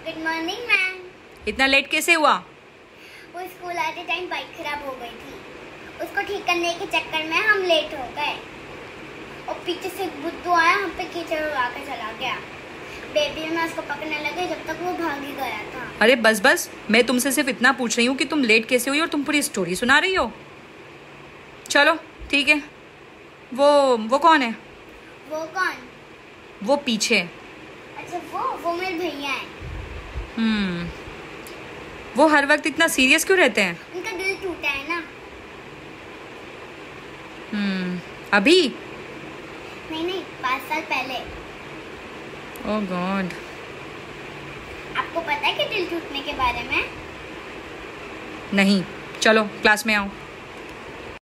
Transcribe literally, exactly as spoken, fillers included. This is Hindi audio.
Good morning ma'am. इतना लेट कैसे हुआ? वो स्कूल आते टाइम बाइक खराब हो गई थी, उसको ठीक करने के चक्कर में हम लेट हो गए और पीछे से बुद्धू आया, हम पे कीचड़ उड़ा के चला गया। बेबी में उसको पकड़ने लगे जब तक वो भाग ही गया था। अरे बस बस, मैं तुमसे सिर्फ इतना पूछ रही हूँ कि तुम लेट कैसे हुई और तुम पूरी स्टोरी सुना रही हो। चलो ठीक है। वो वो कौन है? वो कौन? वो पीछे। अच्छा वो वो मेरे भैया हैं। हम्म वो हर वक्त इतना सीरियस क्यों रहते हैं? उनका दिल टूटा है ना। हम्म अभी? नहीं नहीं, पाँच साल पहले। Oh god. आपको पता है कि दिल टूटने के बारे में? नहीं, चलो क्लास में आओ।